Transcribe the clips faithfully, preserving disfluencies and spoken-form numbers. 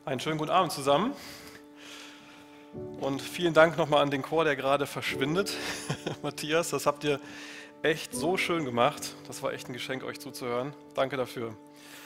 Einen schönen guten Abend zusammen und vielen Dank nochmal an den Chor, der gerade verschwindet. Matthias, das habt ihr echt so schön gemacht. Das war echt ein Geschenk, euch zuzuhören. Danke dafür.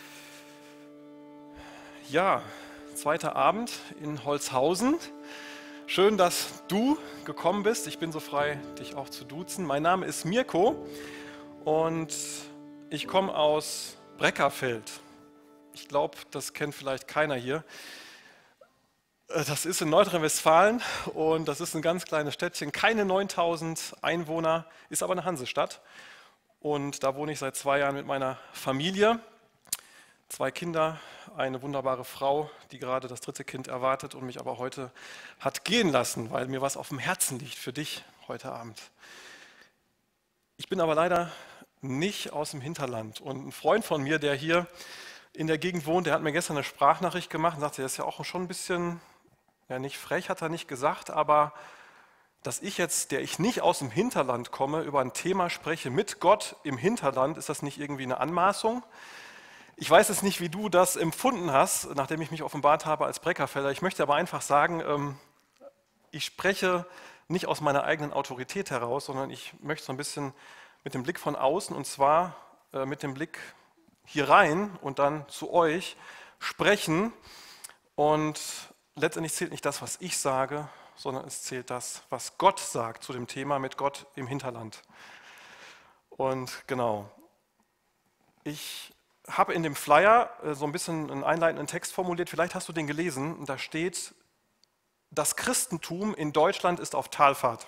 Ja, zweiter Abend in Holzhausen. Schön, dass du gekommen bist. Ich bin so frei, dich auch zu duzen. Mein Name ist Mirko und ich komme aus Breckerfeld. Ich glaube, das kennt vielleicht keiner hier. Das ist in Nordrhein-Westfalen und das ist ein ganz kleines Städtchen, keine neuntausend Einwohner, ist aber eine Hansestadt. Und da wohne ich seit zwei Jahren mit meiner Familie. Zwei Kinder, eine wunderbare Frau, die gerade das dritte Kind erwartet und mich aber heute hat gehen lassen, weil mir was auf dem Herzen liegt für dich heute Abend. Ich bin aber leider nicht aus dem Hinterland und ein Freund von mir, der hier in der Gegend wohnt, der hat mir gestern eine Sprachnachricht gemacht und sagte, das ist ja auch schon ein bisschen, ja nicht frech, hat er nicht gesagt, aber dass ich jetzt, der ich nicht aus dem Hinterland komme, über ein Thema spreche mit Gott im Hinterland, ist das nicht irgendwie eine Anmaßung? Ich weiß jetzt nicht, wie du das empfunden hast, nachdem ich mich offenbart habe als Breckerfelder. Ich möchte aber einfach sagen, ich spreche nicht aus meiner eigenen Autorität heraus, sondern ich möchte so ein bisschen mit dem Blick von außen und zwar mit dem Blick hier rein und dann zu euch sprechen. Und letztendlich zählt nicht das, was ich sage, sondern es zählt das, was Gott sagt zu dem Thema mit Gott im Hinterland. Und genau, ich habe in dem Flyer so ein bisschen einen einleitenden Text formuliert, vielleicht hast du den gelesen, da steht, das Christentum in Deutschland ist auf Talfahrt.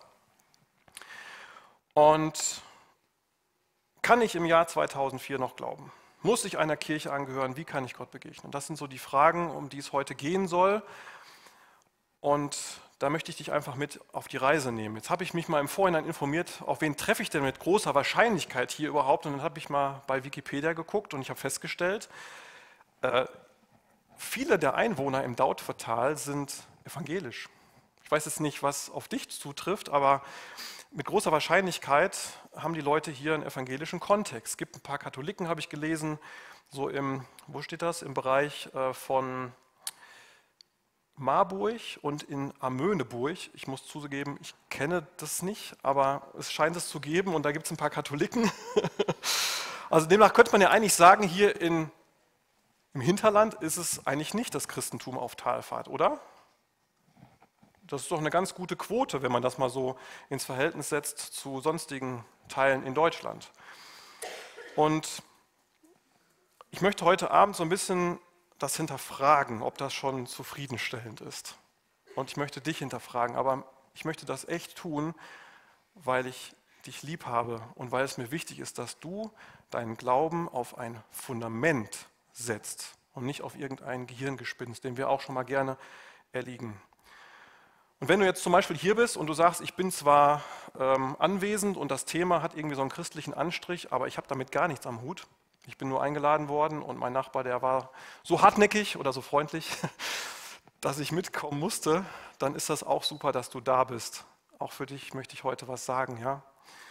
Und kann ich im Jahr zweitausendvier noch glauben? Muss ich einer Kirche angehören? Wie kann ich Gott begegnen? Das sind so die Fragen, um die es heute gehen soll. Und da möchte ich dich einfach mit auf die Reise nehmen. Jetzt habe ich mich mal im Vorhinein informiert, auf wen treffe ich denn mit großer Wahrscheinlichkeit hier überhaupt? Und dann habe ich mal bei Wikipedia geguckt und ich habe festgestellt, äh, viele der Einwohner im Dautphertal sind evangelisch. Ich weiß jetzt nicht, was auf dich zutrifft, aber mit großer Wahrscheinlichkeit haben die Leute hier einen evangelischen Kontext. Es gibt ein paar Katholiken, habe ich gelesen, so im, wo steht das, im Bereich äh, von Marburg und in Amöneburg. Ich muss zugeben, ich kenne das nicht, aber es scheint es zu geben und da gibt es ein paar Katholiken. Also demnach könnte man ja eigentlich sagen, hier in, im Hinterland ist es eigentlich nicht das Christentum auf Talfahrt, oder? Das ist doch eine ganz gute Quote, wenn man das mal so ins Verhältnis setzt zu sonstigen Teilen in Deutschland. Und ich möchte heute Abend so ein bisschen das hinterfragen, ob das schon zufriedenstellend ist. Und ich möchte dich hinterfragen, aber ich möchte das echt tun, weil ich dich lieb habe und weil es mir wichtig ist, dass du deinen Glauben auf ein Fundament setzt und nicht auf irgendein Gehirngespinst, den wir auch schon mal gerne erliegen. Und wenn du jetzt zum Beispiel hier bist und du sagst, ich bin zwar ähm, anwesend und das Thema hat irgendwie so einen christlichen Anstrich, aber ich habe damit gar nichts am Hut. Ich bin nur eingeladen worden und mein Nachbar, der war so hartnäckig oder so freundlich, dass ich mitkommen musste, dann ist das auch super, dass du da bist. Auch für dich möchte ich heute was sagen, ja.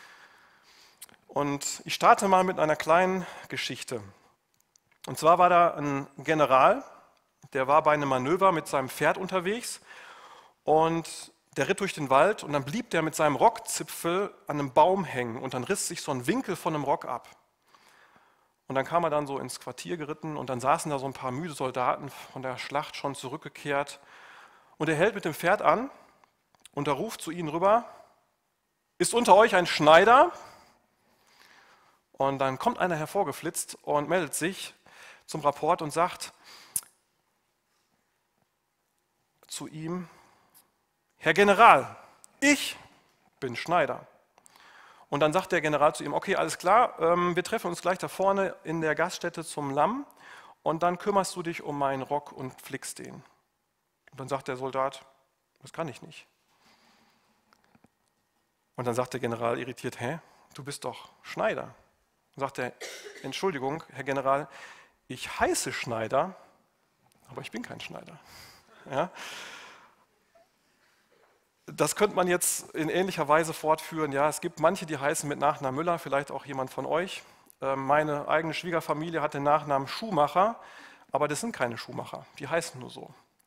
Und ich starte mal mit einer kleinen Geschichte. Und zwar war da ein General, der war bei einem Manöver mit seinem Pferd unterwegs. Und der ritt durch den Wald und dann blieb der mit seinem Rockzipfel an einem Baum hängen und dann riss sich so ein Winkel von einem Rock ab. Und dann kam er dann so ins Quartier geritten und dann saßen da so ein paar müde Soldaten von der Schlacht schon zurückgekehrt. Und er hält mit dem Pferd an und er ruft zu ihnen rüber, ist unter euch ein Schneider? Und dann kommt einer hervorgeflitzt und meldet sich zum Rapport und sagt zu ihm, Herr General, ich bin Schneider. Und dann sagt der General zu ihm, okay, alles klar, ähm, wir treffen uns gleich da vorne in der Gaststätte zum Lamm und dann kümmerst du dich um meinen Rock und flickst den. Und dann sagt der Soldat, das kann ich nicht. Und dann sagt der General irritiert, hä, du bist doch Schneider. Dann sagt er, Entschuldigung, Herr General, ich heiße Schneider, aber ich bin kein Schneider. Ja? Das könnte man jetzt in ähnlicher Weise fortführen. Ja, es gibt manche, die heißen mit Nachnamen Müller, vielleicht auch jemand von euch. Meine eigene Schwiegerfamilie hat den Nachnamen Schumacher, aber das sind keine Schuhmacher, die heißen nur so.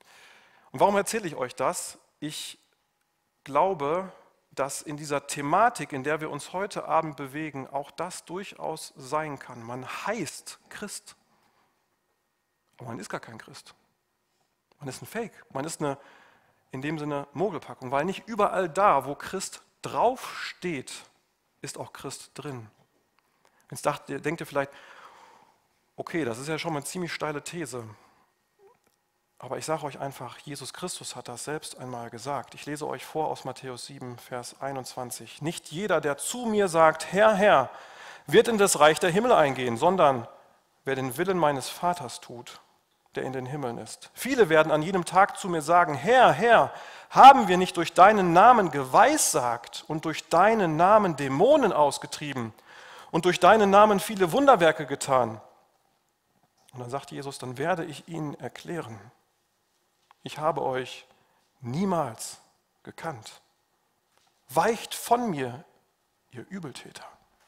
Und warum erzähle ich euch das? Ich glaube, dass in dieser Thematik, in der wir uns heute Abend bewegen, auch das durchaus sein kann. Man heißt Christ, aber man ist gar kein Christ. Man ist ein Fake, man ist eine, in dem Sinne, Mogelpackung, weil nicht überall da, wo Christ draufsteht, ist auch Christ drin. Jetzt dacht, denkt ihr vielleicht, okay, das ist ja schon mal eine ziemlich steile These. Aber ich sage euch einfach, Jesus Christus hat das selbst einmal gesagt. Ich lese euch vor aus Matthäus sieben, Vers einundzwanzig. Nicht jeder, der zu mir sagt, Herr, Herr, wird in das Reich der Himmel eingehen, sondern wer den Willen meines Vaters tut, der in den Himmeln ist. Viele werden an jenem Tag zu mir sagen, Herr, Herr, haben wir nicht durch deinen Namen geweissagt und durch deinen Namen Dämonen ausgetrieben und durch deinen Namen viele Wunderwerke getan? Und dann sagt Jesus, dann werde ich ihnen erklären, ich habe euch niemals gekannt. Weicht von mir, ihr Übeltäter.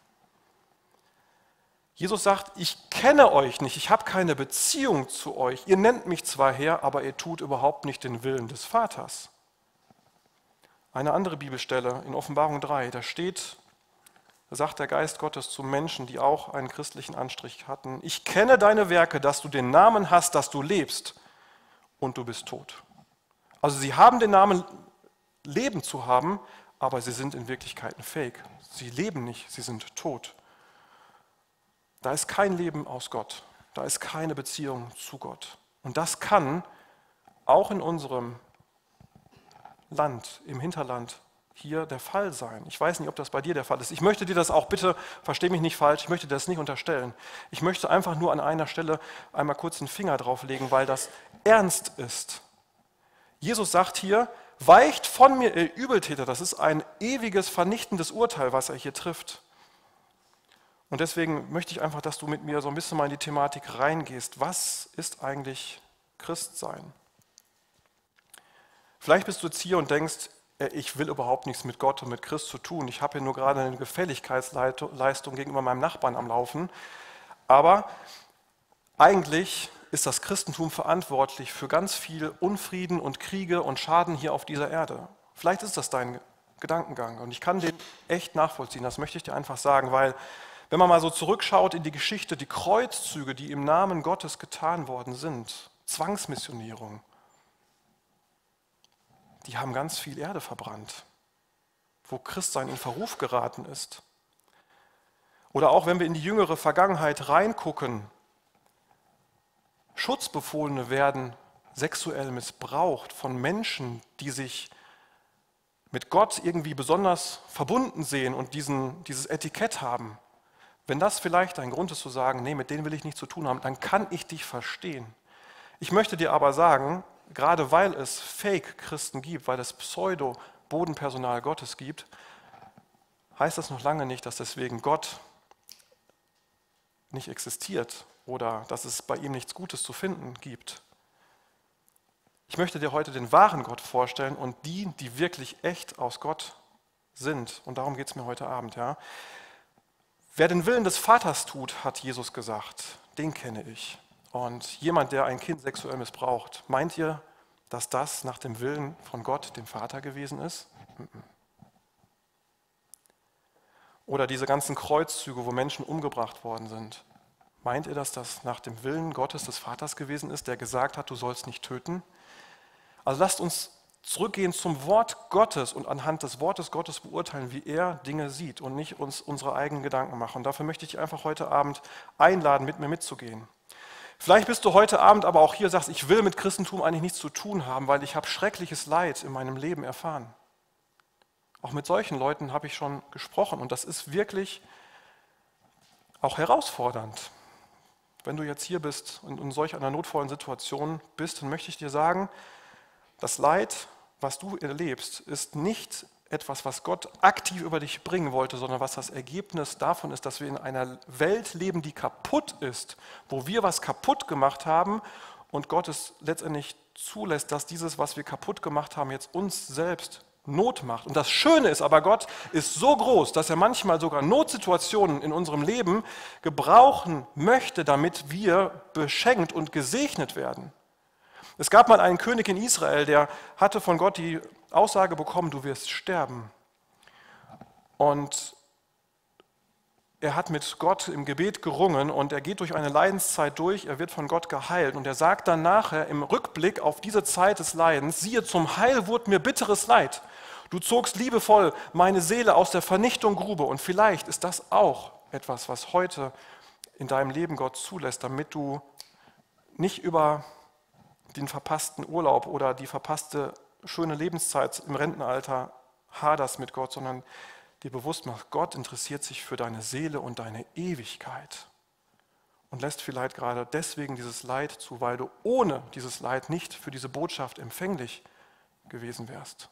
Jesus sagt, ich kenne euch nicht, ich habe keine Beziehung zu euch. Ihr nennt mich zwar Herr, aber ihr tut überhaupt nicht den Willen des Vaters. Eine andere Bibelstelle in Offenbarung drei, da steht, da sagt der Geist Gottes zu Menschen, die auch einen christlichen Anstrich hatten, ich kenne deine Werke, dass du den Namen hast, dass du lebst und du bist tot. Also sie haben den Namen, Leben zu haben, aber sie sind in Wirklichkeit ein Fake. Sie leben nicht, sie sind tot. Da ist kein Leben aus Gott, da ist keine Beziehung zu Gott. Und das kann auch in unserem Land, im Hinterland, hier der Fall sein. Ich weiß nicht, ob das bei dir der Fall ist. Ich möchte dir das auch, bitte, versteh mich nicht falsch, ich möchte dir das nicht unterstellen. Ich möchte einfach nur an einer Stelle einmal kurz einen Finger drauflegen, weil das ernst ist. Jesus sagt hier, weicht von mir, ihr Übeltäter. Das ist ein ewiges, vernichtendes Urteil, was er hier trifft. Und deswegen möchte ich einfach, dass du mit mir so ein bisschen mal in die Thematik reingehst. Was ist eigentlich Christsein? Vielleicht bist du jetzt hier und denkst, ich will überhaupt nichts mit Gott und mit Christ zu tun. Ich habe hier nur gerade eine Gefälligkeitsleistung gegenüber meinem Nachbarn am Laufen. Aber eigentlich ist das Christentum verantwortlich für ganz viel Unfrieden und Kriege und Schaden hier auf dieser Erde. Vielleicht ist das dein Gedankengang und ich kann den echt nachvollziehen, das möchte ich dir einfach sagen, weil wenn man mal so zurückschaut in die Geschichte, die Kreuzzüge, die im Namen Gottes getan worden sind, Zwangsmissionierung, die haben ganz viel Erde verbrannt, wo Christsein in Verruf geraten ist. Oder auch wenn wir in die jüngere Vergangenheit reingucken, Schutzbefohlene werden sexuell missbraucht von Menschen, die sich mit Gott irgendwie besonders verbunden sehen und diesen, dieses Etikett haben. Wenn das vielleicht ein Grund ist zu sagen, nee, mit denen will ich nichts zu tun haben, dann kann ich dich verstehen. Ich möchte dir aber sagen, gerade weil es Fake-Christen gibt, weil es Pseudo-Bodenpersonal Gottes gibt, heißt das noch lange nicht, dass deswegen Gott nicht existiert oder dass es bei ihm nichts Gutes zu finden gibt. Ich möchte dir heute den wahren Gott vorstellen und die, die wirklich echt aus Gott sind. Und darum geht es mir heute Abend. Ja. Wer den Willen des Vaters tut, hat Jesus gesagt, den kenne ich. Und jemand, der ein Kind sexuell missbraucht, meint ihr, dass das nach dem Willen von Gott, dem Vater, gewesen ist? Oder diese ganzen Kreuzzüge, wo Menschen umgebracht worden sind. Meint ihr, dass das nach dem Willen Gottes, des Vaters gewesen ist, der gesagt hat, du sollst nicht töten? Also lasst uns zurückgehen zum Wort Gottes und anhand des Wortes Gottes beurteilen, wie er Dinge sieht und nicht uns unsere eigenen Gedanken machen. Und dafür möchte ich dich einfach heute Abend einladen, mit mir mitzugehen. Vielleicht bist du heute Abend aber auch hier und sagst, ich will mit Christentum eigentlich nichts zu tun haben, weil ich habe schreckliches Leid in meinem Leben erfahren. Auch mit solchen Leuten habe ich schon gesprochen und das ist wirklich auch herausfordernd. Wenn du jetzt hier bist und in solch einer notvollen Situation bist, dann möchte ich dir sagen, das Leid, was du erlebst, ist nicht etwas, was Gott aktiv über dich bringen wollte, sondern was das Ergebnis davon ist, dass wir in einer Welt leben, die kaputt ist, wo wir was kaputt gemacht haben und Gott es letztendlich zulässt, dass dieses, was wir kaputt gemacht haben, jetzt uns selbst Not macht. Und das Schöne ist aber, Gott ist so groß, dass er manchmal sogar Notsituationen in unserem Leben gebrauchen möchte, damit wir beschenkt und gesegnet werden. Es gab mal einen König in Israel, der hatte von Gott die Aussage bekommen, du wirst sterben. Und er hat mit Gott im Gebet gerungen und er geht durch eine Leidenszeit durch, er wird von Gott geheilt und er sagt dann nachher im Rückblick auf diese Zeit des Leidens, siehe, zum Heil wurde mir bitteres Leid. Du zogst liebevoll meine Seele aus der Vernichtungsgrube und vielleicht ist das auch etwas, was heute in deinem Leben Gott zulässt, damit du nicht über den verpassten Urlaub oder die verpasste schöne Lebenszeit im Rentenalter haderst mit Gott, sondern dir bewusst machst, Gott interessiert sich für deine Seele und deine Ewigkeit und lässt vielleicht gerade deswegen dieses Leid zu, weil du ohne dieses Leid nicht für diese Botschaft empfänglich gewesen wärst.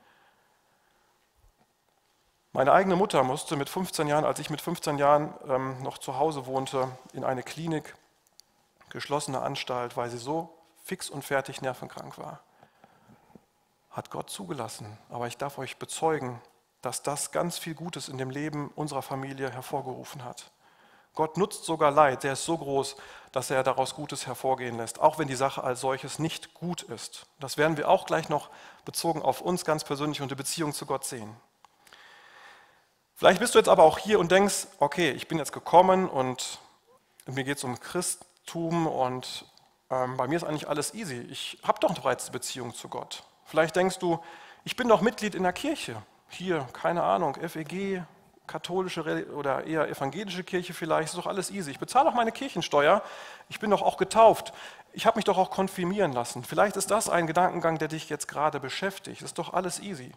Meine eigene Mutter musste mit fünfzehn Jahren, als ich mit fünfzehn Jahren ähm, noch zu Hause wohnte, in eine Klinik, geschlossene Anstalt, weil sie so fix und fertig nervenkrank war. Hat Gott zugelassen. Aber ich darf euch bezeugen, dass das ganz viel Gutes in dem Leben unserer Familie hervorgerufen hat. Gott nutzt sogar Leid, der ist so groß, dass er daraus Gutes hervorgehen lässt, auch wenn die Sache als solches nicht gut ist. Das werden wir auch gleich noch bezogen auf uns ganz persönlich und die Beziehung zu Gott sehen. Vielleicht bist du jetzt aber auch hier und denkst, okay, ich bin jetzt gekommen und mir geht es um Christentum und Ähm, bei mir ist eigentlich alles easy. Ich habe doch bereits eine Beziehung zu Gott. Vielleicht denkst du, ich bin doch Mitglied in der Kirche. Hier, keine Ahnung, F E G, katholische oder eher evangelische Kirche vielleicht, ist doch alles easy. Ich bezahle doch meine Kirchensteuer. Ich bin doch auch getauft. Ich habe mich doch auch konfirmieren lassen. Vielleicht ist das ein Gedankengang, der dich jetzt gerade beschäftigt. Ist doch alles easy.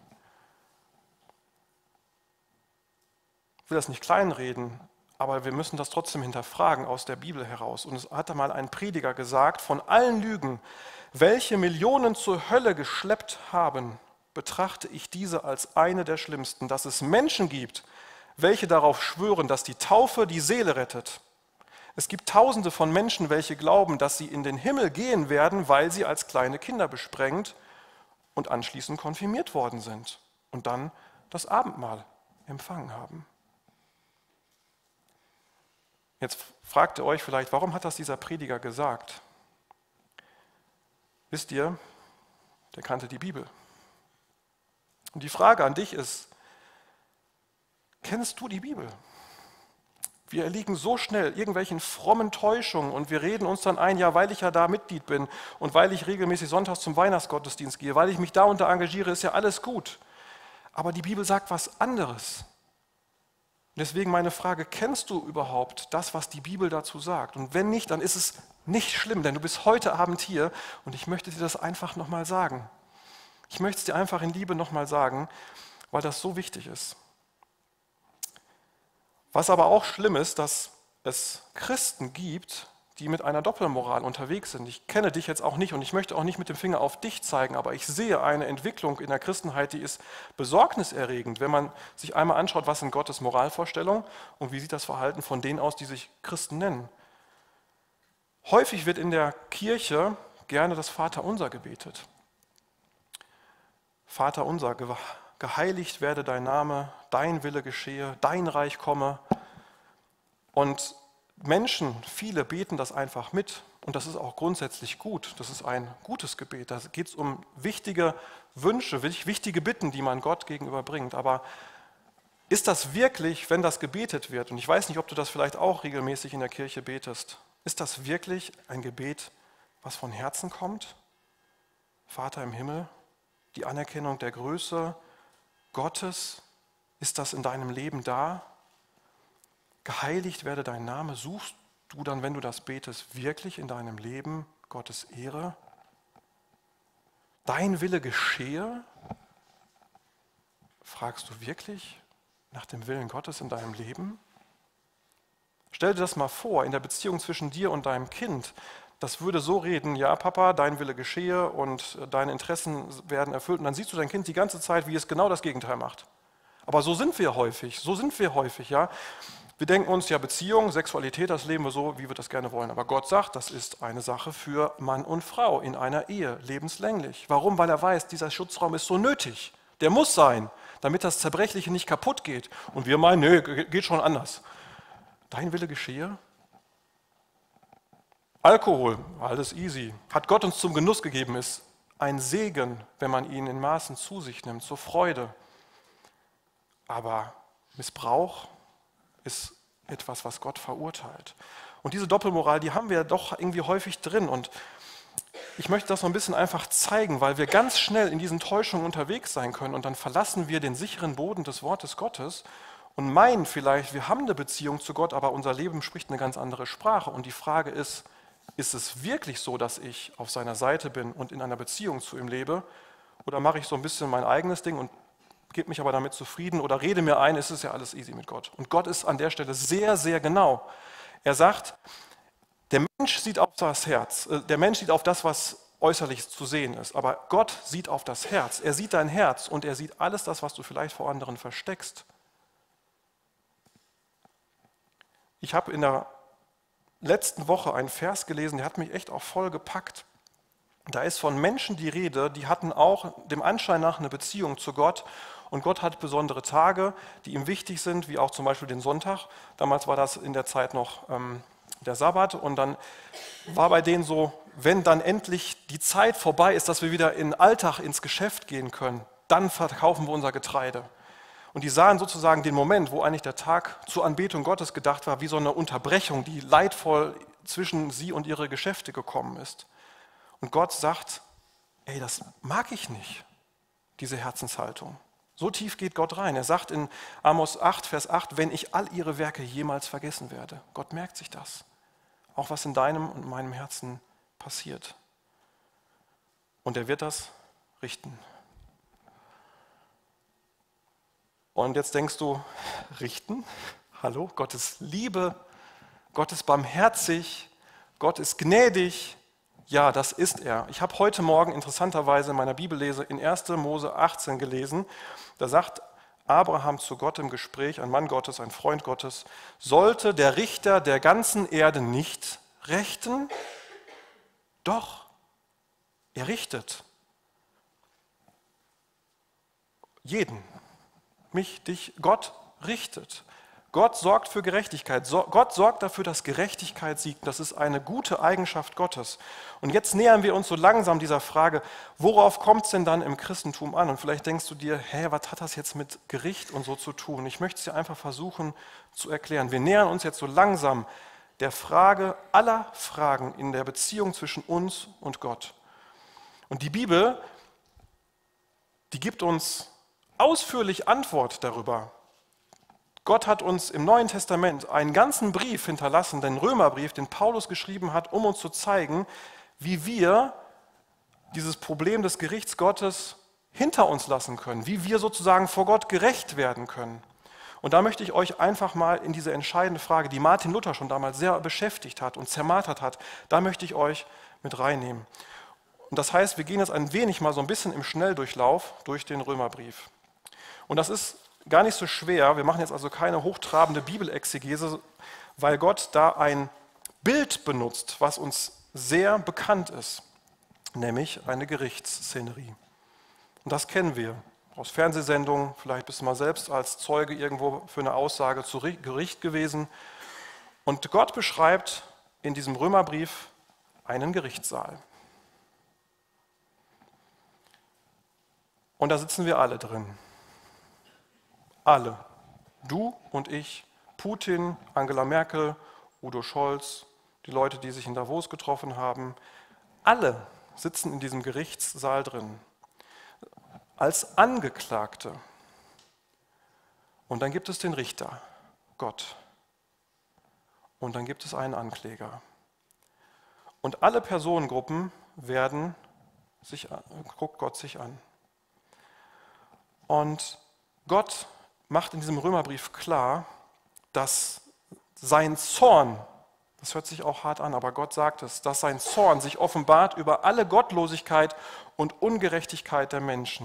Ich will das nicht kleinreden. Aber wir müssen das trotzdem hinterfragen aus der Bibel heraus. Und es hat einmal ein Prediger gesagt, von allen Lügen, welche Millionen zur Hölle geschleppt haben, betrachte ich diese als eine der schlimmsten, dass es Menschen gibt, welche darauf schwören, dass die Taufe die Seele rettet. Es gibt Tausende von Menschen, welche glauben, dass sie in den Himmel gehen werden, weil sie als kleine Kinder besprengt und anschließend konfirmiert worden sind und dann das Abendmahl empfangen haben. Jetzt fragt ihr euch vielleicht, warum hat das dieser Prediger gesagt? Wisst ihr, der kannte die Bibel. Und die Frage an dich ist, kennst du die Bibel? Wir erliegen so schnell irgendwelchen frommen Täuschungen und wir reden uns dann ein, ja, weil ich ja da Mitglied bin und weil ich regelmäßig sonntags zum Weihnachtsgottesdienst gehe, weil ich mich da und da engagiere, ist ja alles gut. Aber die Bibel sagt was anderes. Deswegen meine Frage, kennst du überhaupt das, was die Bibel dazu sagt? Und wenn nicht, dann ist es nicht schlimm, denn du bist heute Abend hier und ich möchte dir das einfach nochmal sagen. Ich möchte es dir einfach in Liebe nochmal sagen, weil das so wichtig ist. Was aber auch schlimm ist, dass es Christen gibt, die mit einer Doppelmoral unterwegs sind. Ich kenne dich jetzt auch nicht und ich möchte auch nicht mit dem Finger auf dich zeigen, aber ich sehe eine Entwicklung in der Christenheit, die ist besorgniserregend, wenn man sich einmal anschaut, was sind Gottes Moralvorstellungen und wie sieht das Verhalten von denen aus, die sich Christen nennen. Häufig wird in der Kirche gerne das Vaterunser gebetet. Vaterunser, geheiligt werde dein Name, dein Wille geschehe, dein Reich komme. Und Menschen, viele beten das einfach mit und das ist auch grundsätzlich gut. Das ist ein gutes Gebet. Da geht es um wichtige Wünsche, wichtige Bitten, die man Gott gegenüber bringt. Aber ist das wirklich, wenn das gebetet wird, und ich weiß nicht, ob du das vielleicht auch regelmäßig in der Kirche betest, ist das wirklich ein Gebet, was von Herzen kommt? Vater im Himmel, die Anerkennung der Größe Gottes, ist das in deinem Leben da? Geheiligt werde dein Name. Suchst du dann, wenn du das betest, wirklich in deinem Leben Gottes Ehre? Dein Wille geschehe? Fragst du wirklich nach dem Willen Gottes in deinem Leben? Stell dir das mal vor, in der Beziehung zwischen dir und deinem Kind. Das würde so reden, ja Papa, dein Wille geschehe und deine Interessen werden erfüllt. Und dann siehst du dein Kind die ganze Zeit, wie es genau das Gegenteil macht. Aber so sind wir häufig, so sind wir häufig, ja. Wir denken uns, ja, Beziehung, Sexualität, das leben wir so, wie wir das gerne wollen. Aber Gott sagt, das ist eine Sache für Mann und Frau in einer Ehe, lebenslänglich. Warum? Weil er weiß, dieser Schutzraum ist so nötig. Der muss sein, damit das Zerbrechliche nicht kaputt geht. Und wir meinen, nö, geht schon anders. Dein Wille geschehe? Alkohol, alles easy. Hat Gott uns zum Genuss gegeben, ist ein Segen, wenn man ihn in Maßen zu sich nimmt, zur Freude. Aber Missbrauch ist etwas, was Gott verurteilt. Und diese Doppelmoral, die haben wir doch irgendwie häufig drin. Und ich möchte das so ein bisschen einfach zeigen, weil wir ganz schnell in diesen Täuschungen unterwegs sein können und dann verlassen wir den sicheren Boden des Wortes Gottes und meinen vielleicht, wir haben eine Beziehung zu Gott, aber unser Leben spricht eine ganz andere Sprache. Und die Frage ist, ist es wirklich so, dass ich auf seiner Seite bin und in einer Beziehung zu ihm lebe? Oder mache ich so ein bisschen mein eigenes Ding und gebe mich aber damit zufrieden oder rede mir ein, es ist ja alles easy mit Gott. Und Gott ist an der Stelle sehr, sehr genau. Er sagt, der Mensch sieht auf das Herz, der Mensch sieht auf das, was äußerlich zu sehen ist, aber Gott sieht auf das Herz. Er sieht dein Herz und er sieht alles das, was du vielleicht vor anderen versteckst. Ich habe in der letzten Woche einen Vers gelesen, der hat mich echt auch voll gepackt. Da ist von Menschen die Rede, die hatten auch dem Anschein nach eine Beziehung zu Gott und Gott hat besondere Tage, die ihm wichtig sind, wie auch zum Beispiel den Sonntag. Damals war das in der Zeit noch ähm, der Sabbat und dann war bei denen so, wenn dann endlich die Zeit vorbei ist, dass wir wieder in den Alltag, ins Geschäft gehen können, dann verkaufen wir unser Getreide. Und die sahen sozusagen den Moment, wo eigentlich der Tag zur Anbetung Gottes gedacht war, wie so eine Unterbrechung, die leidvoll zwischen sie und ihre Geschäfte gekommen ist. Und Gott sagt, ey, das mag ich nicht, diese Herzenshaltung. So tief geht Gott rein. Er sagt in Amos acht, Vers acht, wenn ich all ihre Werke jemals vergessen werde. Gott merkt sich das. Auch was in deinem und meinem Herzen passiert. Und er wird das richten. Und jetzt denkst du, richten? Hallo? Gott ist Liebe, Gott ist barmherzig, Gott ist gnädig. Ja, das ist er. Ich habe heute Morgen interessanterweise in meiner Bibellese in erster Mose achtzehn gelesen. Da sagt Abraham zu Gott im Gespräch, ein Mann Gottes, ein Freund Gottes, sollte der Richter der ganzen Erde nicht richten? Doch, er richtet. Jeden. Mich, dich, Gott richtet. Gott sorgt für Gerechtigkeit. So, Gott sorgt dafür, dass Gerechtigkeit siegt. Das ist eine gute Eigenschaft Gottes. Und jetzt nähern wir uns so langsam dieser Frage, worauf kommt es denn dann im Christentum an? Und vielleicht denkst du dir, hä, was hat das jetzt mit Gericht und so zu tun? Ich möchte es dir einfach versuchen zu erklären. Wir nähern uns jetzt so langsam der Frage aller Fragen in der Beziehung zwischen uns und Gott. Und die Bibel, die gibt uns ausführlich Antwort darüber. Gott hat uns im Neuen Testament einen ganzen Brief hinterlassen, den Römerbrief, den Paulus geschrieben hat, um uns zu zeigen, wie wir dieses Problem des Gerichts Gottes hinter uns lassen können, wie wir sozusagen vor Gott gerecht werden können. Und da möchte ich euch einfach mal in diese entscheidende Frage, die Martin Luther schon damals sehr beschäftigt hat und zermartert hat, da möchte ich euch mit reinnehmen. Und das heißt, wir gehen jetzt ein wenig mal so ein bisschen im Schnelldurchlauf durch den Römerbrief. Und das ist gar nicht so schwer. Wir machen jetzt also keine hochtrabende Bibelexegese, weil Gott da ein Bild benutzt, was uns sehr bekannt ist, nämlich eine Gerichtsszenerie. Und das kennen wir aus Fernsehsendungen. Vielleicht bist du mal selbst als Zeuge irgendwo für eine Aussage zu Gericht gewesen. Und Gott beschreibt in diesem Römerbrief einen Gerichtssaal. Und da sitzen wir alle drin. Alle. Du und ich, Putin, Angela Merkel, Udo Scholz, die Leute, die sich in Davos getroffen haben. Alle sitzen in diesem Gerichtssaal drin. Als Angeklagte. Und dann gibt es den Richter, Gott. Und dann gibt es einen Ankläger. Und alle Personengruppen werden sich, guckt Gott sich an. Und Gott macht in diesem Römerbrief klar, dass sein Zorn, das hört sich auch hart an, aber Gott sagt es, dass sein Zorn sich offenbart über alle Gottlosigkeit und Ungerechtigkeit der Menschen.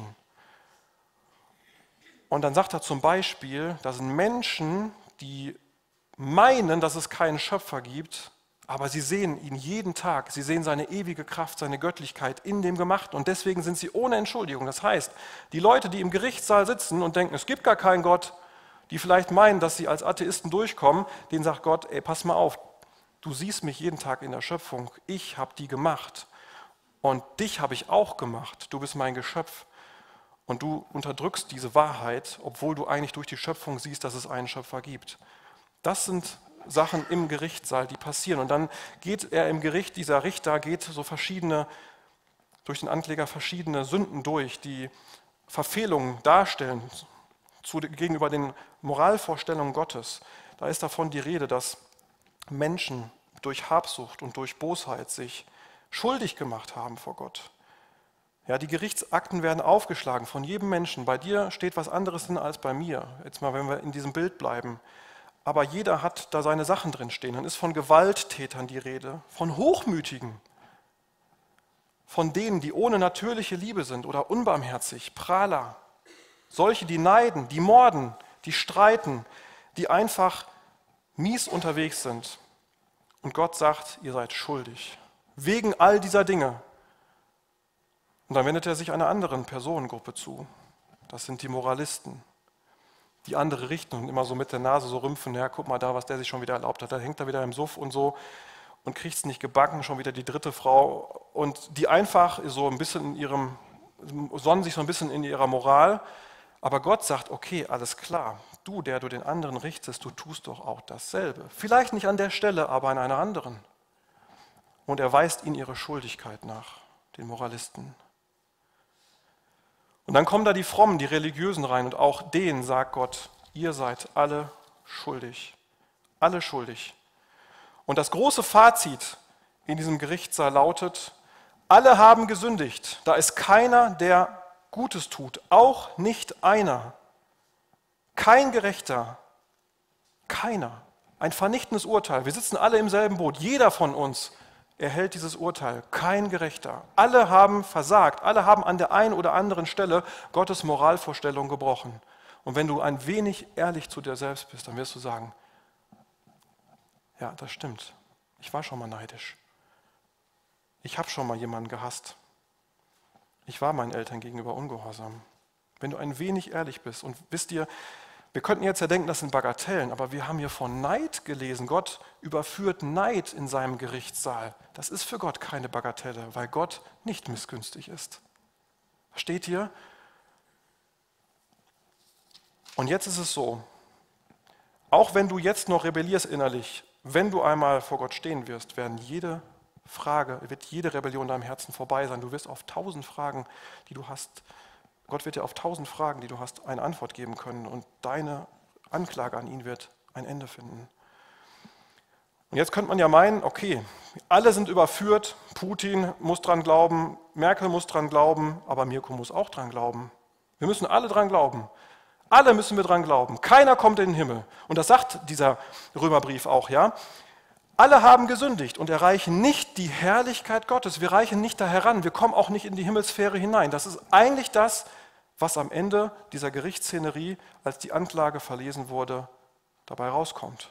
Und dann sagt er zum Beispiel, da sind Menschen, die meinen, dass es keinen Schöpfer gibt, aber sie sehen ihn jeden Tag, sie sehen seine ewige Kraft, seine Göttlichkeit in dem Gemachten und deswegen sind sie ohne Entschuldigung. Das heißt, die Leute, die im Gerichtssaal sitzen und denken, es gibt gar keinen Gott, die vielleicht meinen, dass sie als Atheisten durchkommen, denen sagt Gott, ey, pass mal auf, Du siehst mich jeden Tag in der Schöpfung. Ich habe die gemacht. Und dich habe ich auch gemacht. Du bist mein Geschöpf. Und du unterdrückst diese Wahrheit, obwohl du eigentlich durch die Schöpfung siehst, dass es einen Schöpfer gibt. Das sind Sachen im Gerichtssaal, die passieren. Und dann geht er im Gericht, dieser Richter geht so verschiedene, durch den Ankläger verschiedene Sünden durch, die Verfehlungen darstellen zu, gegenüber den Moralvorstellungen Gottes. Da ist davon die Rede, dass Menschen durch Habsucht und durch Bosheit sich schuldig gemacht haben vor Gott. Ja, die Gerichtsakten werden aufgeschlagen von jedem Menschen. Bei dir steht was anderes drin als bei mir. Jetzt mal, wenn wir in diesem Bild bleiben. Aber jeder hat da seine Sachen drin stehen. Dann ist von Gewalttätern die Rede, von Hochmütigen, von denen, die ohne natürliche Liebe sind oder unbarmherzig, Prahler, solche, die neiden, die morden, die streiten, die einfach mies unterwegs sind. Und Gott sagt, ihr seid schuldig, wegen all dieser Dinge. Und dann wendet er sich einer anderen Personengruppe zu. Das sind die Moralisten, die andere richten und immer so mit der Nase so rümpfen, ja, guck mal da, was der sich schon wieder erlaubt hat. Da hängt er wieder im Suff und so und kriegt es nicht gebacken, schon wieder die dritte Frau. Und die einfach so ein bisschen in ihrem, sonnen sich so ein bisschen in ihrer Moral. Aber Gott sagt, okay, alles klar, du, der du den anderen richtest, du tust doch auch dasselbe. Vielleicht nicht an der Stelle, aber an einer anderen. Und er weist ihnen ihre Schuldigkeit nach, den Moralisten. Und dann kommen da die Frommen, die Religiösen rein und auch denen sagt Gott, ihr seid alle schuldig, alle schuldig. Und das große Fazit in diesem Gerichtssaal lautet, alle haben gesündigt, da ist keiner, der Gutes tut, auch nicht einer, kein Gerechter, keiner. Ein vernichtendes Urteil, wir sitzen alle im selben Boot, jeder von uns erhält dieses Urteil, kein Gerechter. Alle haben versagt, alle haben an der einen oder anderen Stelle Gottes Moralvorstellung gebrochen. Und wenn du ein wenig ehrlich zu dir selbst bist, dann wirst du sagen, ja, das stimmt, ich war schon mal neidisch. Ich habe schon mal jemanden gehasst. Ich war meinen Eltern gegenüber ungehorsam. Wenn du ein wenig ehrlich bist und wisst ihr, wir könnten jetzt ja denken, das sind Bagatellen, aber wir haben hier von Neid gelesen. Gott überführt Neid in seinem Gerichtssaal. Das ist für Gott keine Bagatelle, weil Gott nicht missgünstig ist. Steht hier? Und jetzt ist es so, auch wenn du jetzt noch rebellierst innerlich, wenn du einmal vor Gott stehen wirst, werden jede Frage, wird jede Rebellion in deinem Herzen vorbei sein. Du wirst auf tausend Fragen, die du hast, Gott wird dir auf tausend Fragen, die du hast, eine Antwort geben können und deine Anklage an ihn wird ein Ende finden. Und jetzt könnte man ja meinen, okay, alle sind überführt, Putin muss dran glauben, Merkel muss dran glauben, aber Mirko muss auch dran glauben. Wir müssen alle dran glauben. Alle müssen wir dran glauben. Keiner kommt in den Himmel. Und das sagt dieser Römerbrief auch, ja. Alle haben gesündigt und erreichen nicht die Herrlichkeit Gottes. Wir reichen nicht da heran. Wir kommen auch nicht in die Himmelssphäre hinein. Das ist eigentlich das, was am Ende dieser Gerichtsszenerie, als die Anklage verlesen wurde, dabei rauskommt.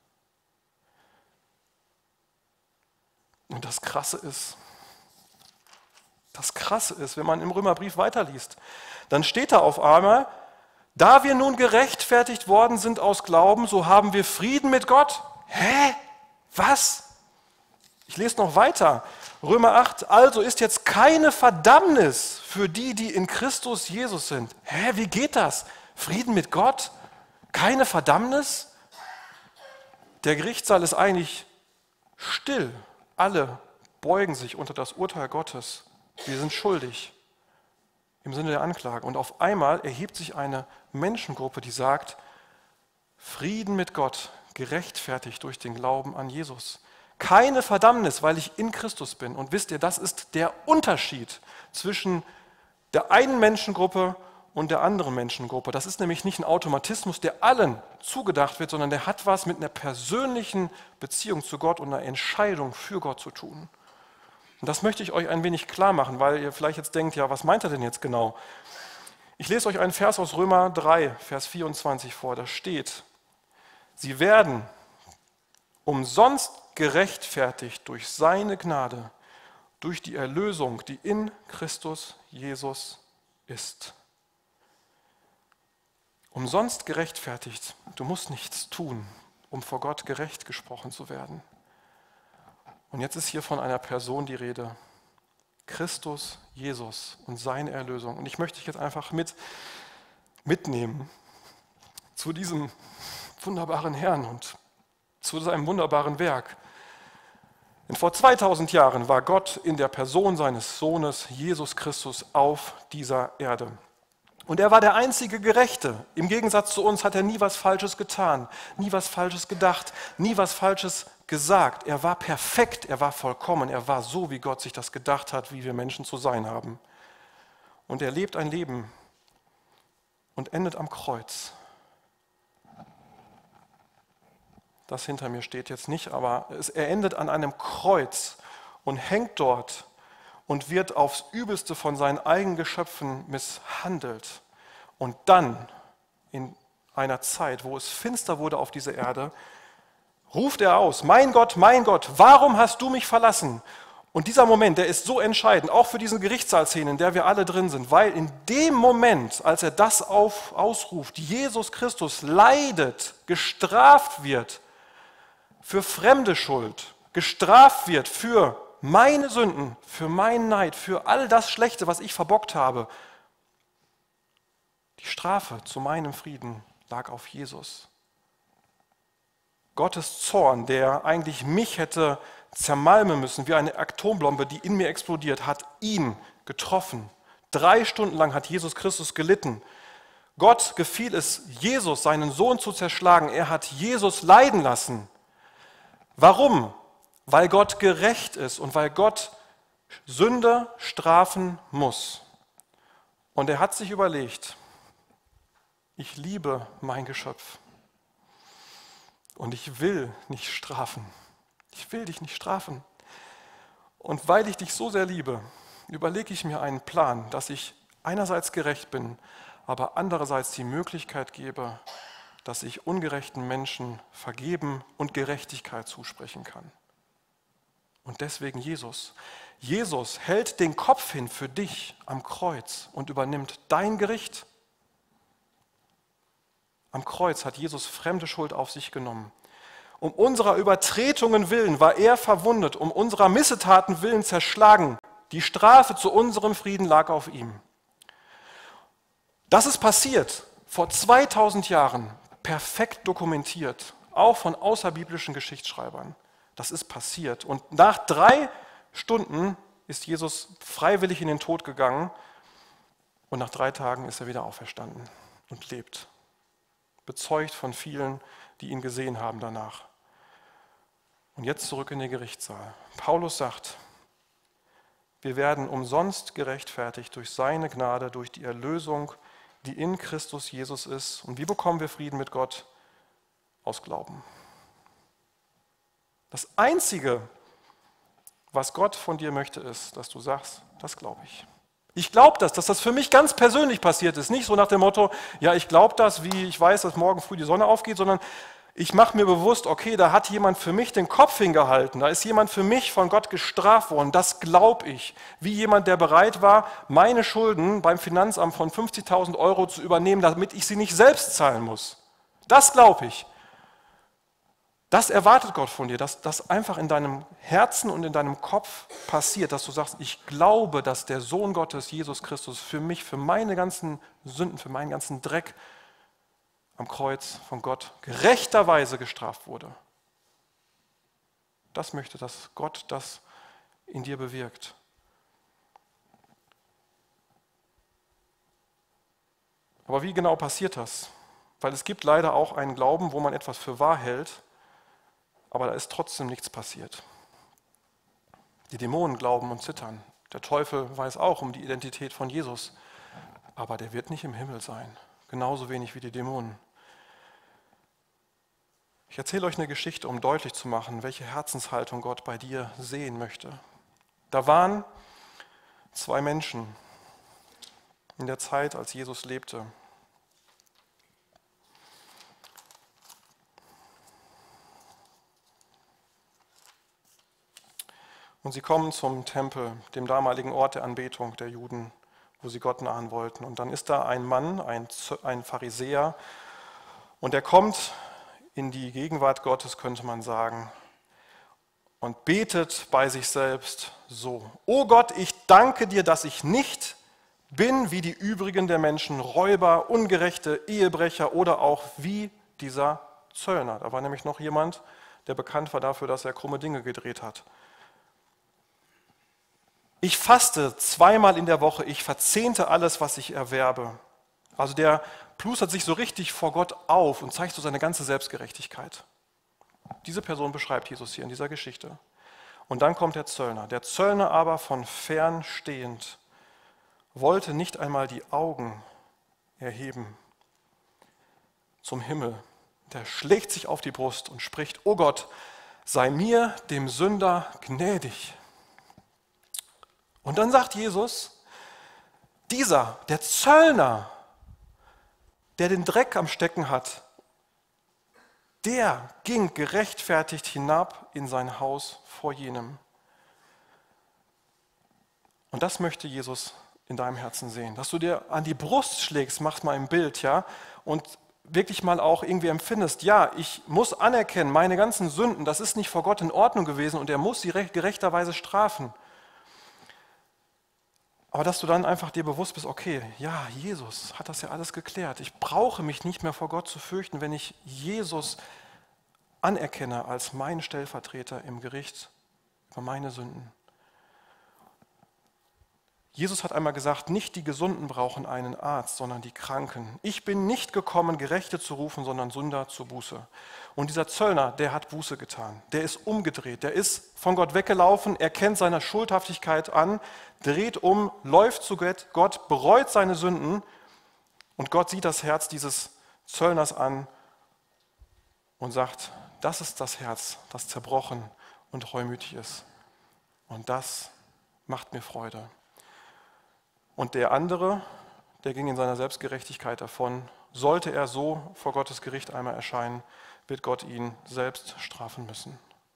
Und das Krasse ist, das Krasse ist, wenn man im Römerbrief weiterliest, dann steht da auf einmal, da wir nun gerechtfertigt worden sind aus Glauben, so haben wir Frieden mit Gott. Hä? Was? Ich lese noch weiter. Römer acht, also ist jetzt keine Verdammnis für die, die in Christus Jesus sind. Hä, wie geht das? Frieden mit Gott? Keine Verdammnis? Der Gerichtssaal ist eigentlich still. Alle beugen sich unter das Urteil Gottes. Wir sind schuldig im Sinne der Anklage. Und auf einmal erhebt sich eine Menschengruppe, die sagt, Frieden mit Gott, gerechtfertigt durch den Glauben an Jesus. Keine Verdammnis, weil ich in Christus bin. Und wisst ihr, das ist der Unterschied zwischen der einen Menschengruppe und der anderen Menschengruppe. Das ist nämlich nicht ein Automatismus, der allen zugedacht wird, sondern der hat was mit einer persönlichen Beziehung zu Gott und einer Entscheidung für Gott zu tun. Und das möchte ich euch ein wenig klar machen, weil ihr vielleicht jetzt denkt, ja, was meint er denn jetzt genau? Ich lese euch einen Vers aus Römer drei, Vers vierundzwanzig vor, da steht, sie werden umsonst gerechtfertigt durch seine Gnade, durch die Erlösung, die in Christus Jesus ist. Umsonst gerechtfertigt. Du musst nichts tun, um vor Gott gerecht gesprochen zu werden. Und jetzt ist hier von einer Person die Rede. Christus, Jesus und seine Erlösung. Und ich möchte dich jetzt einfach mit, mitnehmen zu diesem wunderbaren Herrn und zu seinem wunderbaren Werk. Denn vor zweitausend Jahren war Gott in der Person seines Sohnes Jesus Christus auf dieser Erde. Und er war der einzige Gerechte. Im Gegensatz zu uns hat er nie was Falsches getan, nie was Falsches gedacht, nie was Falsches gesagt. Er war perfekt, er war vollkommen, er war so, wie Gott sich das gedacht hat, wie wir Menschen zu sein haben. Und er lebt ein Leben und endet am Kreuz. Das hinter mir steht jetzt nicht, aber es, er endet an einem Kreuz und hängt dort und wird aufs Übelste von seinen eigenen Geschöpfen misshandelt. Und dann, in einer Zeit, wo es finster wurde auf dieser Erde, ruft er aus, mein Gott, mein Gott, warum hast du mich verlassen? Und dieser Moment, der ist so entscheidend, auch für diesen Gerichtssaalszene, in der wir alle drin sind, weil in dem Moment, als er das auf, ausruft, Jesus Christus leidet, gestraft wird für fremde Schuld, gestraft wird für meine Sünden, für meinen Neid, für all das Schlechte, was ich verbockt habe. Die Strafe zu meinem Frieden lag auf Jesus. Gottes Zorn, der eigentlich mich hätte zermalmen müssen, wie eine Atombombe, die in mir explodiert, hat ihn getroffen. Drei Stunden lang hat Jesus Christus gelitten. Gott gefiel es, Jesus, seinen Sohn, zu zerschlagen. Er hat Jesus leiden lassen. Warum? Weil Gott gerecht ist und weil Gott Sünde strafen muss. Und er hat sich überlegt, ich liebe mein Geschöpf und ich will nicht strafen. Ich will dich nicht strafen. Und weil ich dich so sehr liebe, überlege ich mir einen Plan, dass ich einerseits gerecht bin, aber andererseits die Möglichkeit gebe, dass ich ungerechten Menschen vergeben und Gerechtigkeit zusprechen kann. Und deswegen Jesus. Jesus hält den Kopf hin für dich am Kreuz und übernimmt dein Gericht. Am Kreuz hat Jesus fremde Schuld auf sich genommen. Um unserer Übertretungen willen war er verwundet, um unserer Missetaten willen zerschlagen. Die Strafe zu unserem Frieden lag auf ihm. Das ist passiert vor zweitausend Jahren, perfekt dokumentiert, auch von außerbiblischen Geschichtsschreibern. Das ist passiert. Und nach drei Stunden ist Jesus freiwillig in den Tod gegangen und nach drei Tagen ist er wieder auferstanden und lebt. Bezeugt von vielen, die ihn gesehen haben danach. Und jetzt zurück in den Gerichtssaal. Paulus sagt, wir werden umsonst gerechtfertigt durch seine Gnade, durch die Erlösung, die in Christus Jesus ist. Und wie bekommen wir Frieden mit Gott? Aus Glauben. Das Einzige, was Gott von dir möchte, ist, dass du sagst, das glaube ich. Ich glaube das, dass das für mich ganz persönlich passiert ist. Nicht so nach dem Motto, ja, ich glaube das, wie ich weiß, dass morgen früh die Sonne aufgeht, sondern ich mache mir bewusst, okay, da hat jemand für mich den Kopf hingehalten, da ist jemand für mich von Gott gestraft worden, das glaube ich. Wie jemand, der bereit war, meine Schulden beim Finanzamt von fünfzigtausend Euro zu übernehmen, damit ich sie nicht selbst zahlen muss. Das glaube ich. Das erwartet Gott von dir, dass das einfach in deinem Herzen und in deinem Kopf passiert, dass du sagst, ich glaube, dass der Sohn Gottes, Jesus Christus, für mich, für meine ganzen Sünden, für meinen ganzen Dreck am Kreuz von Gott gerechterweise gestraft wurde. Das möchte, dass Gott das in dir bewirkt. Aber wie genau passiert das? Weil es gibt leider auch einen Glauben, wo man etwas für wahr hält, aber da ist trotzdem nichts passiert. Die Dämonen glauben und zittern. Der Teufel weiß auch um die Identität von Jesus, aber der wird nicht im Himmel sein, genauso wenig wie die Dämonen. Ich erzähle euch eine Geschichte, um deutlich zu machen, welche Herzenshaltung Gott bei dir sehen möchte. Da waren zwei Menschen in der Zeit, als Jesus lebte. Und sie kommen zum Tempel, dem damaligen Ort der Anbetung der Juden, wo sie Gott nahen wollten. Und dann ist da ein Mann, ein, ein Pharisäer, und er kommt in die Gegenwart Gottes, könnte man sagen. und betet bei sich selbst so: O Gott, ich danke dir, dass ich nicht bin wie die übrigen der Menschen, Räuber, Ungerechte, Ehebrecher oder auch wie dieser Zöllner. Da war nämlich noch jemand, der bekannt war dafür, dass er krumme Dinge gedreht hat. Ich faste zweimal in der Woche, ich verzehnte alles, was ich erwerbe. Also der plustert sich so richtig vor Gott auf und zeigt so seine ganze Selbstgerechtigkeit. Diese Person beschreibt Jesus hier in dieser Geschichte. Und dann kommt der Zöllner. Der Zöllner aber von fern stehend wollte nicht einmal die Augen erheben zum Himmel. Der schlägt sich auf die Brust und spricht: O Gott, sei mir, dem Sünder, gnädig. Und dann sagt Jesus, dieser, der Zöllner, der den Dreck am Stecken hat, der ging gerechtfertigt hinab in sein Haus vor jenem. Und das möchte Jesus in deinem Herzen sehen. Dass du dir an die Brust schlägst, mach's mal im Bild, ja, und wirklich mal auch irgendwie empfindest, ja, ich muss anerkennen, meine ganzen Sünden, das ist nicht vor Gott in Ordnung gewesen und er muss sie gerechterweise strafen. Aber dass du dann einfach dir bewusst bist, okay, ja, Jesus hat das ja alles geklärt. Ich brauche mich nicht mehr vor Gott zu fürchten, wenn ich Jesus anerkenne als meinen Stellvertreter im Gericht über meine Sünden. Jesus hat einmal gesagt, nicht die Gesunden brauchen einen Arzt, sondern die Kranken. Ich bin nicht gekommen, Gerechte zu rufen, sondern Sünder zur Buße. Und dieser Zöllner, der hat Buße getan. Der ist umgedreht, der ist von Gott weggelaufen, erkennt seine Schuldhaftigkeit an, dreht um, läuft zu Gott, bereut seine Sünden und Gott sieht das Herz dieses Zöllners an und sagt, das ist das Herz, das zerbrochen und reumütig ist. Und das macht mir Freude. Und der andere, der ging in seiner Selbstgerechtigkeit davon. Sollte er so vor Gottes Gericht einmal erscheinen, wird Gott ihn selbst strafen müssen.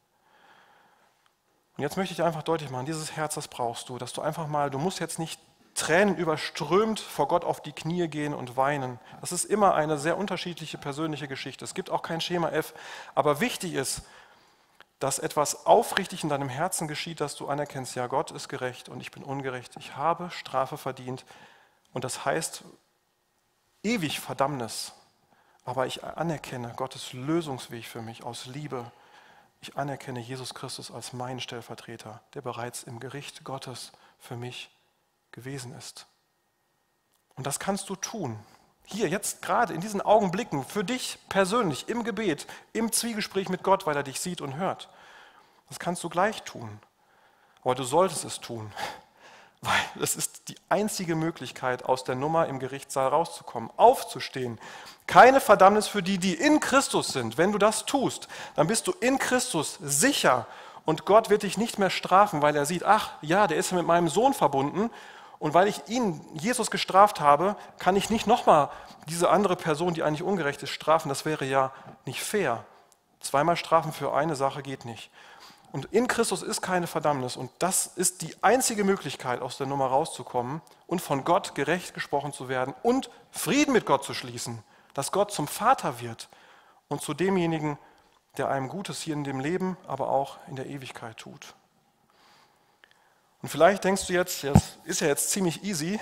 Und jetzt möchte ich dir einfach deutlich machen, dieses Herz, das brauchst du, dass du einfach mal, du musst jetzt nicht Tränen überströmt vor Gott auf die Knie gehen und weinen. Das ist immer eine sehr unterschiedliche persönliche Geschichte. Es gibt auch kein Schema F, aber wichtig ist, dass etwas aufrichtig in deinem Herzen geschieht, dass du anerkennst, ja, Gott ist gerecht und ich bin ungerecht. Ich habe Strafe verdient und das heißt ewig Verdammnis. Aber ich anerkenne Gottes Lösungsweg für mich aus Liebe. Ich anerkenne Jesus Christus als meinen Stellvertreter, der bereits im Gericht Gottes für mich gewesen ist. Und das kannst du tun. Hier, jetzt gerade in diesen Augenblicken, für dich persönlich, im Gebet, im Zwiegespräch mit Gott, weil er dich sieht und hört. Das kannst du gleich tun. Aber du solltest es tun, weil es ist die einzige Möglichkeit, aus der Nummer im Gerichtssaal rauszukommen, aufzustehen. Keine Verdammnis für die, die in Christus sind. Wenn du das tust, dann bist du in Christus sicher und Gott wird dich nicht mehr strafen, weil er sieht, ach ja, der ist mit meinem Sohn verbunden. Und weil ich ihn, Jesus, gestraft habe, kann ich nicht nochmal diese andere Person, die eigentlich ungerecht ist, strafen. Das wäre ja nicht fair. Zweimal strafen für eine Sache geht nicht. Und in Christus ist keine Verdammnis. Und das ist die einzige Möglichkeit, aus der Nummer rauszukommen und von Gott gerecht gesprochen zu werden und Frieden mit Gott zu schließen. Dass Gott zum Vater wird und zu demjenigen, der einem Gutes hier in dem Leben, aber auch in der Ewigkeit tut. Und vielleicht denkst du jetzt, das ist ja jetzt ziemlich easy.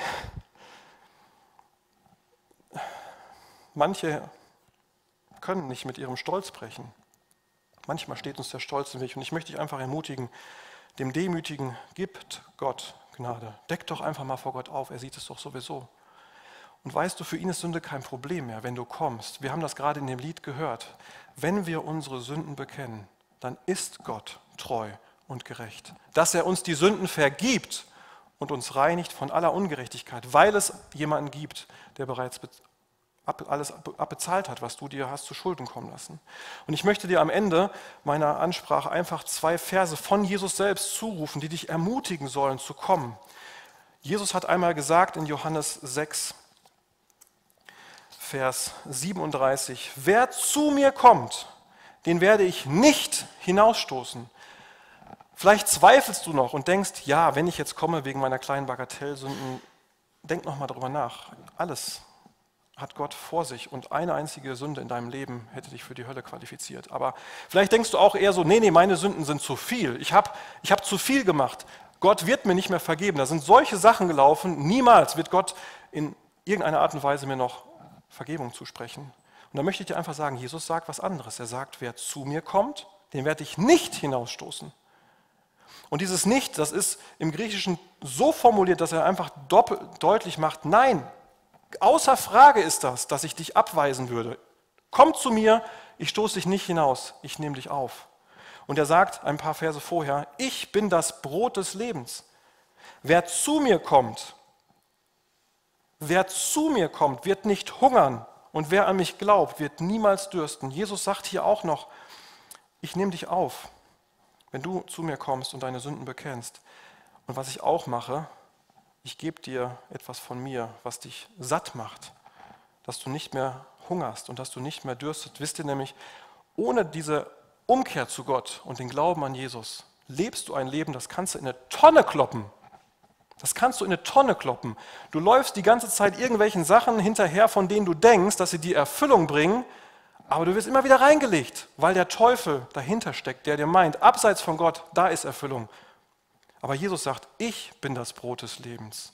Manche können nicht mit ihrem Stolz brechen. Manchmal steht uns der Stolz im Weg. Und ich möchte dich einfach ermutigen, dem Demütigen gibt Gott Gnade. Deck doch einfach mal vor Gott auf, er sieht es doch sowieso. Und weißt du, für ihn ist Sünde kein Problem mehr, wenn du kommst. Wir haben das gerade in dem Lied gehört. Wenn wir unsere Sünden bekennen, dann ist Gott treu und gerecht, dass er uns die Sünden vergibt und uns reinigt von aller Ungerechtigkeit, weil es jemanden gibt, der bereits alles abbezahlt hat, was du dir hast zu Schulden kommen lassen. Und ich möchte dir am Ende meiner Ansprache einfach zwei Verse von Jesus selbst zurufen, die dich ermutigen sollen zu kommen. Jesus hat einmal gesagt in Johannes sechs, Vers siebenunddreißig, wer zu mir kommt, den werde ich nicht hinausstoßen. Vielleicht zweifelst du noch und denkst, ja, wenn ich jetzt komme wegen meiner kleinen Bagatellsünden, denk noch mal drüber nach. Alles, hat Gott vor sich und eine einzige Sünde in deinem Leben hätte dich für die Hölle qualifiziert. Aber vielleicht denkst du auch eher so, nee, nee, meine Sünden sind zu viel. Ich habe ich hab zu viel gemacht. Gott wird mir nicht mehr vergeben. Da sind solche Sachen gelaufen. Niemals wird Gott in irgendeiner Art und Weise mir noch Vergebung zusprechen. Und da möchte ich dir einfach sagen, Jesus sagt was anderes. Er sagt, wer zu mir kommt, den werde ich nicht hinausstoßen. Und dieses Nicht, das ist im Griechischen so formuliert, dass er einfach doppelt deutlich macht, nein, außer Frage ist das, dass ich dich abweisen würde. Komm zu mir, ich stoße dich nicht hinaus, ich nehme dich auf. Und er sagt ein paar Verse vorher, ich bin das Brot des Lebens. Wer zu mir kommt, wer zu mir kommt, wird nicht hungern. Und wer an mich glaubt, wird niemals dürsten. Jesus sagt hier auch noch, ich nehme dich auf, wenn du zu mir kommst und deine Sünden bekennst. Und was ich auch mache, ich gebe dir etwas von mir, was dich satt macht, dass du nicht mehr hungerst und dass du nicht mehr dürstet. Wisst ihr nämlich, ohne diese Umkehr zu Gott und den Glauben an Jesus, lebst du ein Leben, das kannst du in eine Tonne kloppen. Das kannst du in eine Tonne kloppen. Du läufst die ganze Zeit irgendwelchen Sachen hinterher, von denen du denkst, dass sie dir Erfüllung bringen, aber du wirst immer wieder reingelegt, weil der Teufel dahinter steckt, der dir meint, abseits von Gott, da ist Erfüllung. Aber Jesus sagt, ich bin das Brot des Lebens.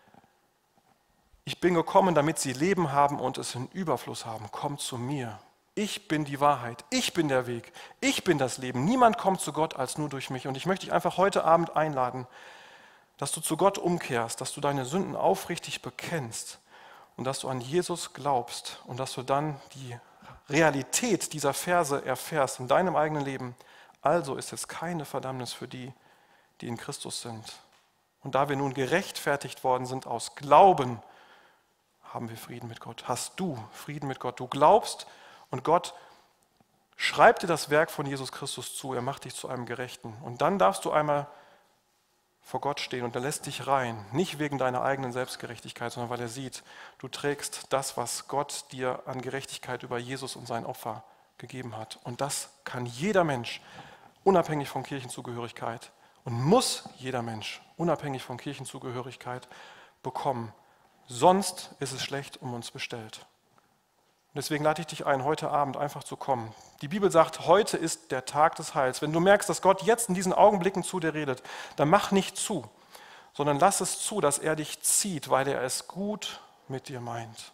Ich bin gekommen, damit sie Leben haben und es in Überfluss haben. Kommt zu mir. Ich bin die Wahrheit. Ich bin der Weg. Ich bin das Leben. Niemand kommt zu Gott als nur durch mich. Und ich möchte dich einfach heute Abend einladen, dass du zu Gott umkehrst, dass du deine Sünden aufrichtig bekennst und dass du an Jesus glaubst und dass du dann die Realität dieser Verse erfährst in deinem eigenen Leben. Also ist es keine Verdammnis für die, die in Christus sind. Und da wir nun gerechtfertigt worden sind aus Glauben, haben wir Frieden mit Gott. Hast du Frieden mit Gott? Du glaubst und Gott schreibt dir das Werk von Jesus Christus zu. Er macht dich zu einem Gerechten. Und dann darfst du einmal vor Gott stehen und er lässt dich rein. Nicht wegen deiner eigenen Selbstgerechtigkeit, sondern weil er sieht, du trägst das, was Gott dir an Gerechtigkeit über Jesus und sein Opfer gegeben hat. Und das kann jeder Mensch, unabhängig von Kirchenzugehörigkeit, und muss jeder Mensch, unabhängig von Kirchenzugehörigkeit, bekommen. Sonst ist es schlecht um uns bestellt. Und deswegen lade ich dich ein, heute Abend einfach zu kommen. Die Bibel sagt, heute ist der Tag des Heils. Wenn du merkst, dass Gott jetzt in diesen Augenblicken zu dir redet, dann mach nicht zu, sondern lass es zu, dass er dich zieht, weil er es gut mit dir meint.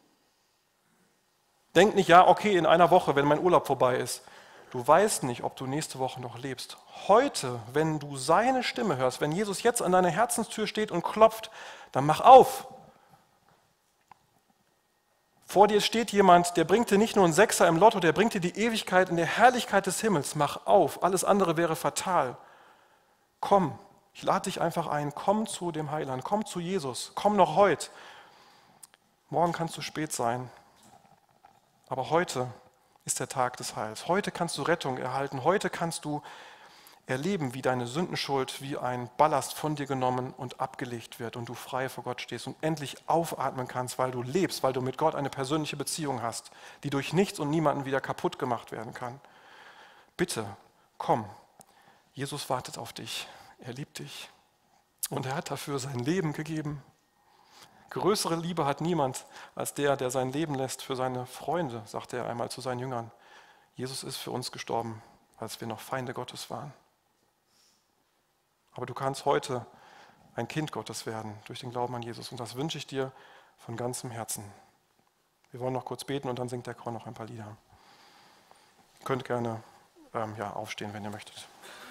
Denk nicht, ja, okay, in einer Woche, wenn mein Urlaub vorbei ist. Du weißt nicht, ob du nächste Woche noch lebst. Heute, wenn du seine Stimme hörst, wenn Jesus jetzt an deiner Herzenstür steht und klopft, dann mach auf. Vor dir steht jemand, der bringt dir nicht nur einen Sechser im Lotto, der bringt dir die Ewigkeit in der Herrlichkeit des Himmels. Mach auf, alles andere wäre fatal. Komm, ich lade dich einfach ein, komm zu dem Heiland, komm zu Jesus, komm noch heute. Morgen kann es zu spät sein, aber heute ist der Tag des Heils. Heute kannst du Rettung erhalten, heute kannst du erleben, wie deine Sündenschuld wie ein Ballast von dir genommen und abgelegt wird und du frei vor Gott stehst und endlich aufatmen kannst, weil du lebst, weil du mit Gott eine persönliche Beziehung hast, die durch nichts und niemanden wieder kaputt gemacht werden kann. Bitte, komm. Jesus wartet auf dich. Er liebt dich und er hat dafür sein Leben gegeben. Größere Liebe hat niemand als der, der sein Leben lässt für seine Freunde, sagte er einmal zu seinen Jüngern. Jesus ist für uns gestorben, als wir noch Feinde Gottes waren. Aber du kannst heute ein Kind Gottes werden durch den Glauben an Jesus. Und das wünsche ich dir von ganzem Herzen. Wir wollen noch kurz beten und dann singt der Chor noch ein paar Lieder. Ihr könnt gerne ähm, ja, aufstehen, wenn ihr möchtet.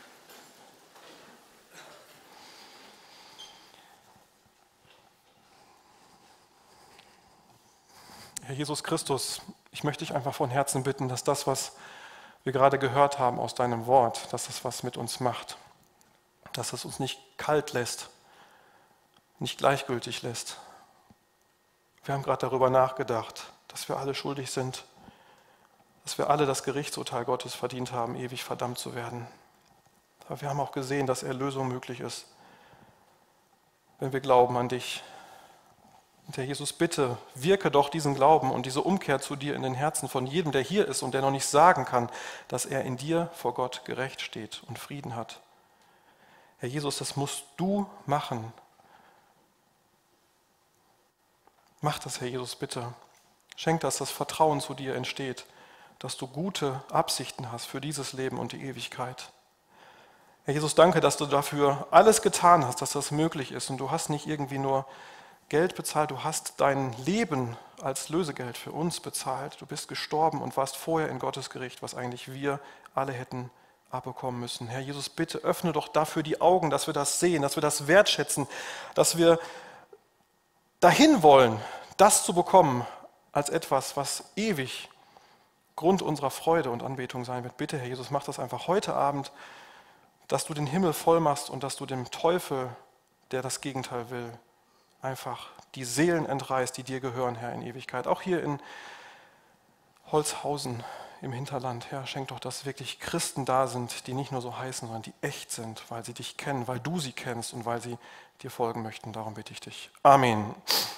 Herr Jesus Christus, ich möchte dich einfach von Herzen bitten, dass das, was wir gerade gehört haben aus deinem Wort, dass das was mit uns macht. Dass es uns nicht kalt lässt, nicht gleichgültig lässt. Wir haben gerade darüber nachgedacht, dass wir alle schuldig sind, dass wir alle das Gerichtsurteil Gottes verdient haben, ewig verdammt zu werden. Aber wir haben auch gesehen, dass Erlösung möglich ist, wenn wir glauben an dich. Und Herr Jesus, bitte wirke doch diesen Glauben und diese Umkehr zu dir in den Herzen von jedem, der hier ist und der noch nicht sagen kann, dass er in dir vor Gott gerecht steht und Frieden hat. Herr Jesus, das musst du machen. Mach das, Herr Jesus, bitte. Schenk, dass das Vertrauen zu dir entsteht, dass du gute Absichten hast für dieses Leben und die Ewigkeit. Herr Jesus, danke, dass du dafür alles getan hast, dass das möglich ist. Und du hast nicht irgendwie nur Geld bezahlt, du hast dein Leben als Lösegeld für uns bezahlt. Du bist gestorben und warst vorher in Gottes Gericht, was eigentlich wir alle hätten abbekommen müssen. Herr Jesus, bitte öffne doch dafür die Augen, dass wir das sehen, dass wir das wertschätzen, dass wir dahin wollen, das zu bekommen als etwas, was ewig Grund unserer Freude und Anbetung sein wird. Bitte, Herr Jesus, mach das einfach heute Abend, dass du den Himmel voll machst und dass du dem Teufel, der das Gegenteil will, einfach die Seelen entreißt, die dir gehören, Herr, in Ewigkeit. Auch hier in Holzhausen im Hinterland, Herr, schenk doch, dass wirklich Christen da sind, die nicht nur so heißen, sondern die echt sind, weil sie dich kennen, weil du sie kennst und weil sie dir folgen möchten. Darum bitte ich dich. Amen.